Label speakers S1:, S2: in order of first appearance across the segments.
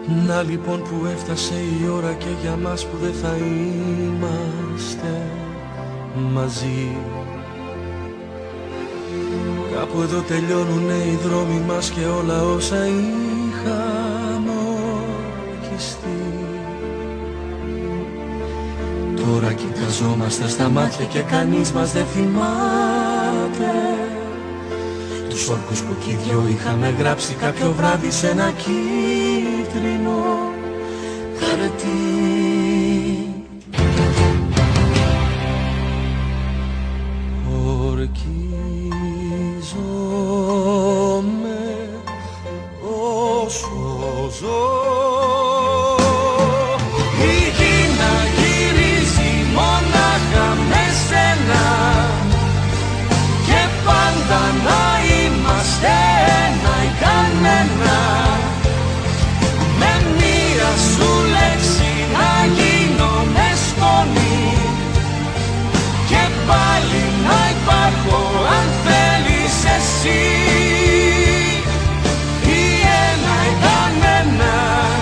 S1: Να λοιπόν που έφτασε η ώρα και για μας που δεν θα είμαστε μαζί. Κάπου εδώ τελειώνουνε οι δρόμοι μας και όλα όσα είχαμε ορκιστεί. Τώρα κοιταζόμαστε στα μάτια και κανείς μας δεν θυμάται τους όρκους που κι οι δυο είχαμε γράψει κάποιο βράδυ σε ένα κίτρινο χαρτί. Ορκίζομαι όσο ζω. Η γη να γυρίζει μόναχα με σένα και πάντα να είμαστε ένα ή κανένα. Με μία σου λέξη να γίνομαι σκόνη και πάλι να υπάρχω αν θέλεις εσύ. Ή ένα ή κανένα,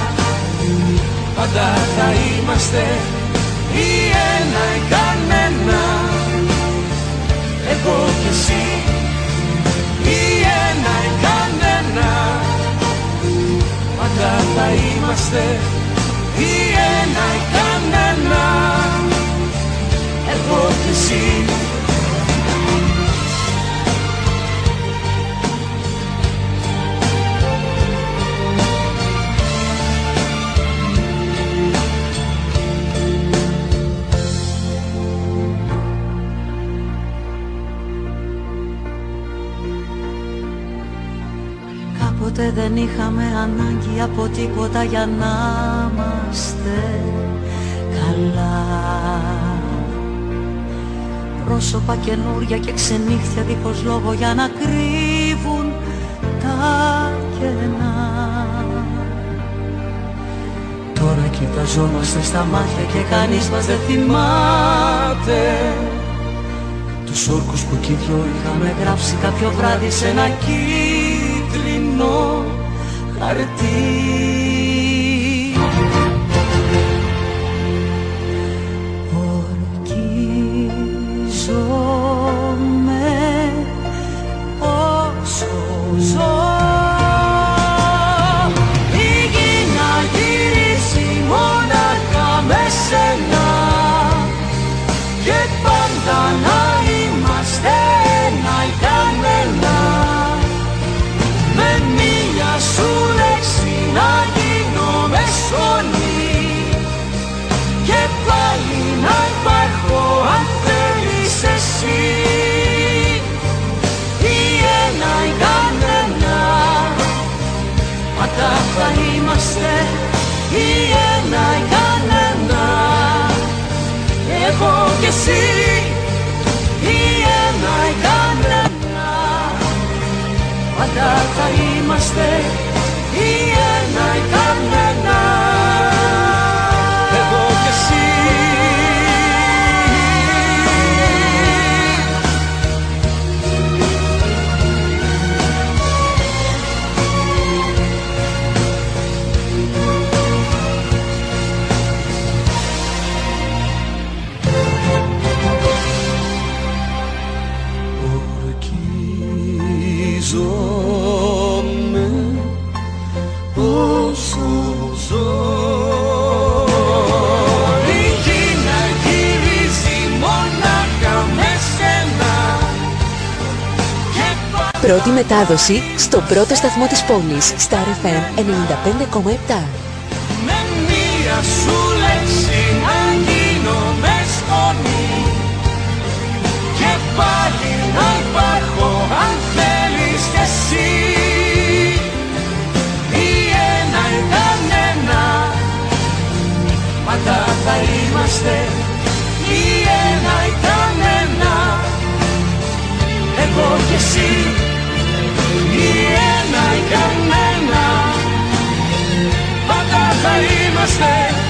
S1: πάντα θα είμαστε ή ένα ή κανένα. Εγώ και εσύ ή ένα ή κανένα, πάντα θα είμαστε ή ένα ή κανένα. Εγώ και εσύ.
S2: Κάποτε δεν είχαμε ανάγκη από τίποτα για να είμαστε καλά. Πρόσωπα καινούρια και ξενύχτια δίχως λόγο για να κρύβουν τα κενά.
S1: Τώρα κοιταζόμαστε στα μάτια και κανείς μας δεν θυμάται τους όρκους που κι οι δυο είχαμε γράψει κάποιο βράδυ σε ένα κίτρινο χαρτί.
S2: Ορκίζομαι όσο ζω. Η γη να γυρίσει μόναχα με σένα και πάντα να είμαστε ένα ή κανένα. Με μία σου λέξη να γίνομαι σκόνη και πάλι να υπάρχω αν θέλεις εσύ. Ή ένα ή κανένα, πάντα θα είμαστε ή ένα ή κανένα. Εγώ και εσύ ή ένα ή κανένα, πάντα θα είμαστε ή ένα ή κανένα.
S1: Εγώ και εσύ. Ορκίζομαι όσο ζω.
S2: Η γη να γυρίζει μόναχα με σένα.
S3: Πρώτη μετάδοση στο πρώτο σταθμό της πόλης, Star FM 95,7.
S2: Με μία σου λέξη να γίνομαι σκόνη και πάλι να υπάρχω αν θέλεις κι εσύ. Ή ένα ή κανένα, πάντα θα είμαστε ή ένα ή κανένα. Εγώ και εσύ ή ένα ή κανένα, πάντα θα είμαστε